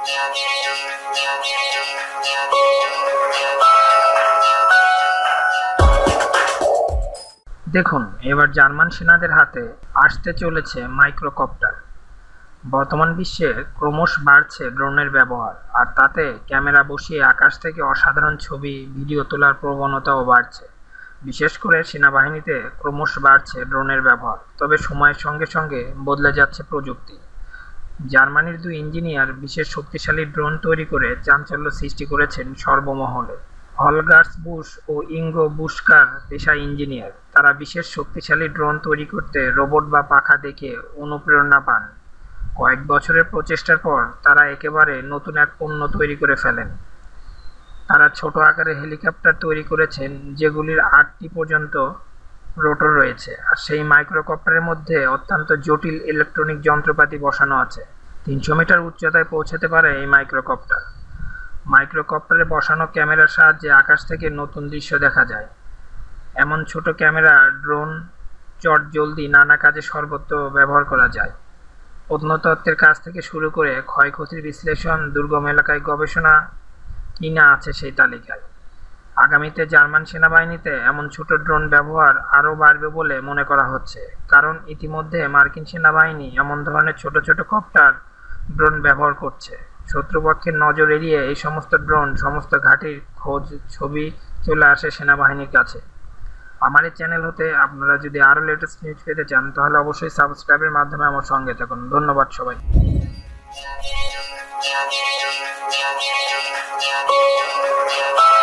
দেখুন, এবার জার্মান সেনাদের হাতে আসতে চলেছে মাইক্রোকপ্টার। বর্তমান বিশ্বে ক্রমশ বাড়ছে ড্রোনের ব্যবহার, আর তাতে ক্যামেরা বসিয়ে আকাশ থেকে অসাধারণ ছবি, ভিডিও তোলার প্রবণতাও বাড়ছে। বিশেষ করে সেনাবাহিনীতে ক্রমশ বাড়ছে ড্রোনের ব্যবহার। তবে সময়ের সঙ্গে সঙ্গে বদলে যাচ্ছে প্রযুক্তি। জার্মানির দুই ইঞ্জিনিয়ার বিশেষ শক্তিশালী ড্রোন তৈরি করে চাঞ্চল্য সৃষ্টি করেছেন সর্বমহলে। হলগার্স বুশ ও ইঙ্গো বুশকার পেশায় ইঞ্জিনিয়ার। তারা বিশেষ শক্তিশালী ড্রোন তৈরি করতে রোবট বা পাখা দেখে অনুপ্রেরণা পান। কয়েক বছরের প্রচেষ্টার পর তারা একেবারে নতুন এক পণ্য তৈরি করে ফেলেন। তারা ছোট আকারের হেলিকপ্টার তৈরি করেছেন, যেগুলির 8টি পর্যন্ত রোটর রয়েছে, আর সেই মাইক্রোকপ্টারের মধ্যে অত্যন্ত জটিল ইলেকট্রনিক যন্ত্রপাতি বসানো আছে। 300 মিটার উচ্চতায় পৌঁছাতে পারে এই মাইক্রোকপ্টার। মাইক্রোকপ্টারে বসানো ক্যামেরার সাহায্যে আকাশ থেকে নতুন দৃশ্য দেখা যায়। এমন ছোট ক্যামেরা ড্রোন চটজলদি নানা কাজে সর্বত্র ব্যবহার করা যায়। প্রত্নতত্ত্বের কাজ থেকে শুরু করে ক্ষয়ক্ষতির বিশ্লেষণ, দুর্গম এলাকায় গবেষণা কি না আছে সেই তালিকায়। আগামীতে জার্মান সেনাবাহিনীতে এমন ছোট ড্রোন ব্যবহার আরও বাড়বে বলে মনে করা হচ্ছে, কারণ ইতিমধ্যে মার্কিন সেনাবাহিনী এমন ধরনের ছোট ছোট কপ্টার ড্রোন ব্যবহার করছে। শত্রুপক্ষের নজর এড়িয়ে এই সমস্ত ড্রোন সমস্ত ঘাঁটির খোঁজ, ছবি চলে আসে সেনাবাহিনীর কাছে। আমার এই চ্যানেল হতে আপনারা যদি আরও লেটেস্ট নিউজ পেতে চান, তাহলে অবশ্যই সাবস্ক্রাইবের মাধ্যমে আমার সঙ্গে থাকুন। ধন্যবাদ সবাই।